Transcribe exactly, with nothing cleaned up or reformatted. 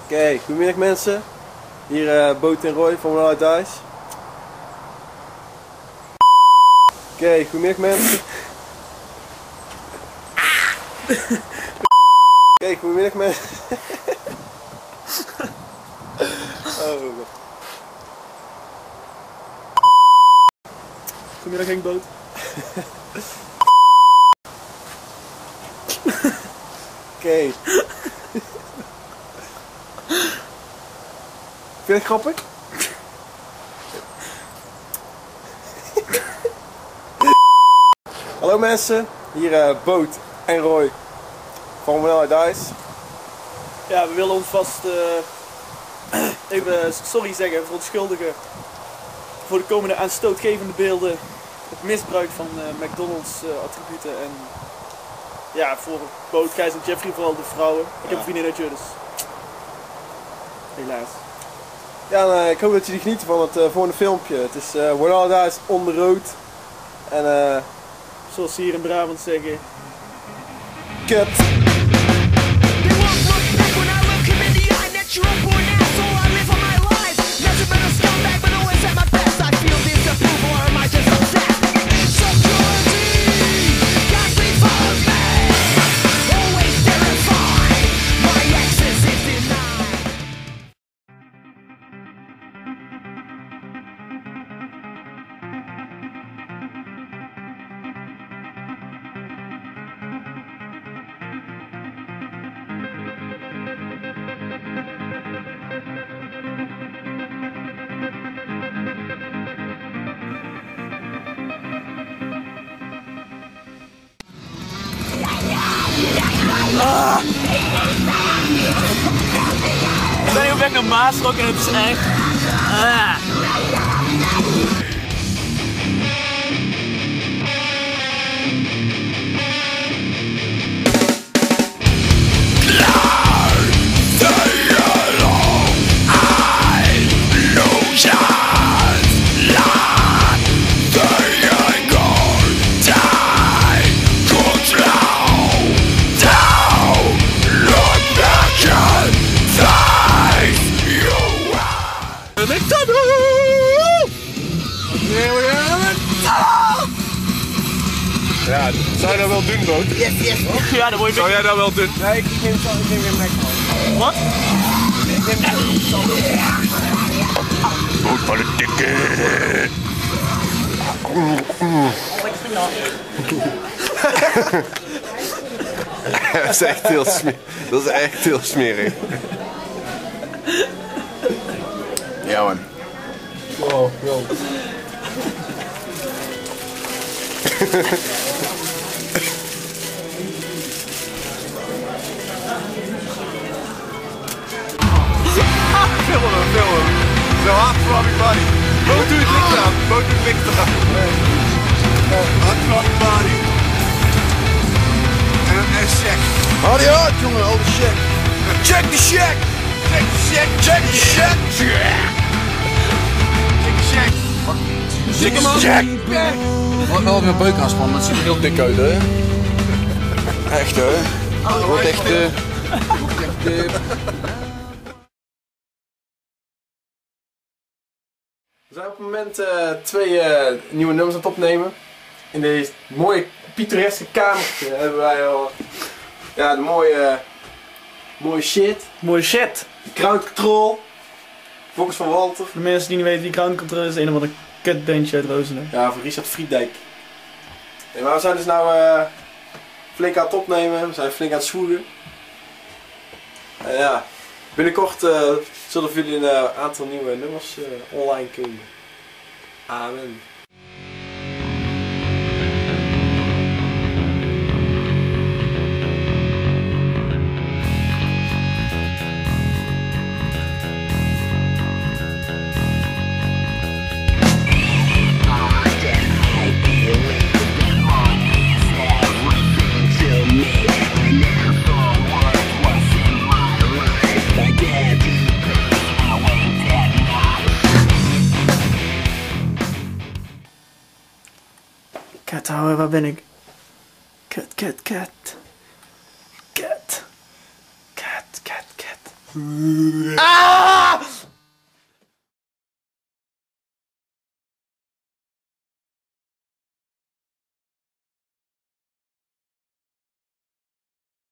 Okay, goedemiddag mensen. Hier uh, Boot en Roy van One Out Dice. Oké, okay, goedemiddag mensen. Oké, okay, goedemiddag mensen. Oh. Goedemiddag Henk Boot. Oké. Okay. Vind je het grappig? Hallo mensen, hier uh, Boot en Roy van One Out Dice. Ja, we willen ons vast uh, even sorry zeggen, verontschuldigen voor de komende aanstootgevende beelden, het misbruik van uh, McDonald's uh, attributen en ja, voor Boot, Gijs en Jeffrey vooral de vrouwen. Ik heb ja. een vriendinnetje, dus helaas. Ja, nou, ik hoop dat jullie genieten van het uh, volgende filmpje. Het is uh, One Out Dice on the road. En uh, zoals ze hier in Brabant zeggen, kut. Ah. We zijn hier op weg naar Maasrok en het is echt... Ah. Ja, zou je dat wel doen, Boot? Yes, yes. Oh, ja, dat word je zou jij dat wel doen? Nee, ik neem zo, ik neem weer McDonald's. Wat? Ik neem zo. Boot van de dikke. Dat is echt heel smerig. Dat is echt heel smerig. Ja man. Wow, wow. Film hem, film hem. Zo hard for everybody. Boot doet het licht aan. Boot doet het licht aan. Hard for everybody. En dan een check. Hard hard jongen, al de check. Check the check. Check the check. Check the check. Check the check. Check hem aan. Check. Wat wel weer beukhaas man, dat ziet er heel dik uit hè. Echt hè. Het wordt echt uh, echt uh... We zijn op het moment uh, twee uh, nieuwe nummers aan het opnemen. In deze mooie pittoreske kamertje hebben wij al ja, de mooie, uh, mooie shit. Mooie shit. Ground Control. Volgens van Walter. Voor de mensen die niet weten wie Ground Control is, een of andere kutbandje uit Roosendaal. Ja, van Richard Friedijk. Nee, maar we zijn dus nou uh, flink aan het opnemen, we zijn flink aan het zwoegen. En ja, binnenkort uh, zullen voor jullie een uh, aantal nieuwe nummers uh, online komen. Amen. Kat, hou, waar ben ik? Kat, kat, kat. Kat. Kat, kat, kat. Ah!